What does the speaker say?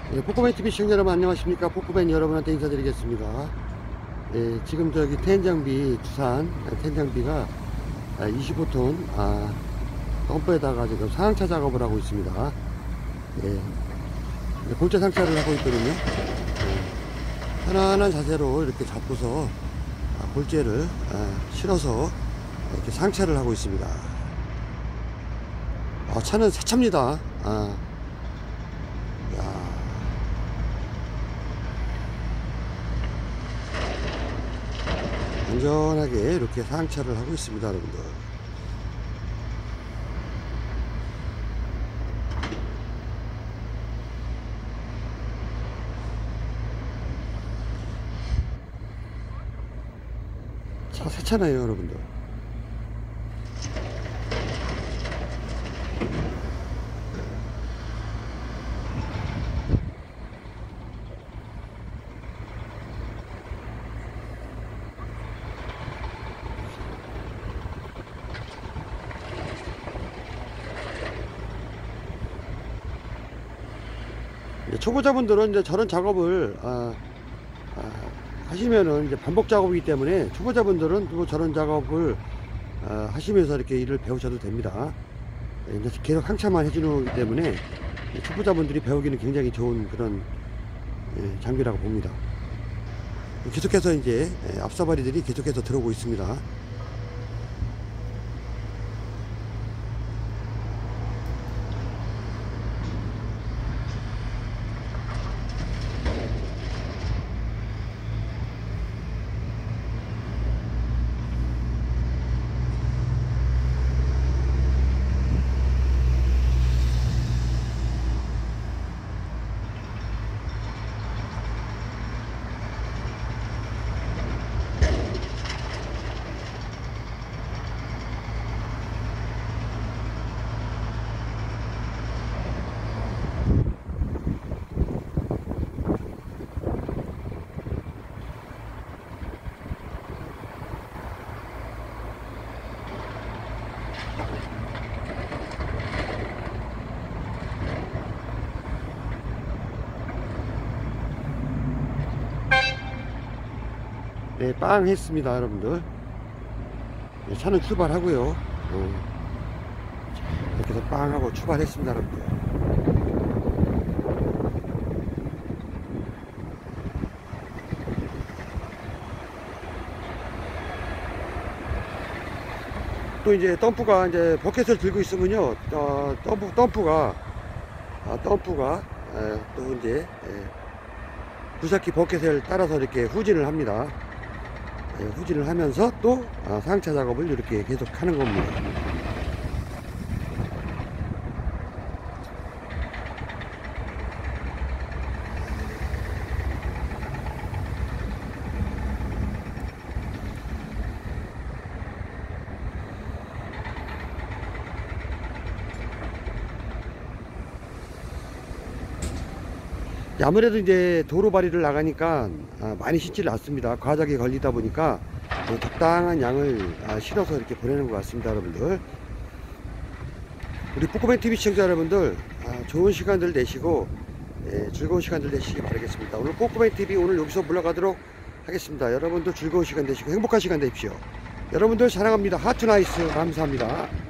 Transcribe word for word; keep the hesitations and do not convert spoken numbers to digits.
예, 포크맨티비 시청자 여러분 안녕하십니까. 포크맨 여러분한테 인사드리겠습니다. 예, 지금 저기 텐장비 두산 텐장비가 이십오 톤 아, 덤프에다가 지금 상하차 작업을 하고 있습니다. 예, 골재 상차를 하고 있거든요. 예, 편안한 자세로 이렇게 잡고서 아, 골재를 아, 실어서 이렇게 상차를 하고 있습니다. 아, 차는 새 차입니다. 아, 야. 안전하게 이렇게 상차를 하고 있습니다, 여러분들. 차 새차네요, 여러분들. 초보자분들은 이제 저런 작업을 아, 아, 하시면은 이제 반복 작업이기 때문에 초보자분들은 또 저런 작업을 아, 하시면서 이렇게 일을 배우셔도 됩니다. 이제 계속 항차만 해주는 거기 때문에 초보자분들이 배우기는 굉장히 좋은 그런 예, 장비라고 봅니다. 계속해서 이제 앞사발이들이 계속해서 들어오고 있습니다. 네, 빵 했습니다, 여러분들. 네, 차는 출발하고요. 네, 이렇게 해서 빵 하고 출발했습니다, 여러분들. 또 이제 덤프가 이제 버켓을 들고 있으면요, 어, 덤프, 덤프가, 아, 덤프가, 에, 또 이제, 에, 굴삭기 버켓을 따라서 이렇게 후진을 합니다. 에, 후진을 하면서 또 아, 상차 작업을 이렇게 계속 하는 겁니다. 아무래도 이제 도로 발이를 나가니까 많이 싣지를 않습니다. 과작이 걸리다 보니까 적당한 양을 실어서 이렇게 보내는 것 같습니다, 여러분들. 우리 포크맨티비 시청자 여러분들 좋은 시간들 내시고 즐거운 시간들 내시기 바라겠습니다. 오늘 포크맨티비 오늘 여기서 물러가도록 하겠습니다. 여러분들 즐거운 시간 되시고 행복한 시간 되십시오. 여러분들 사랑합니다. 하트 나이스 감사합니다.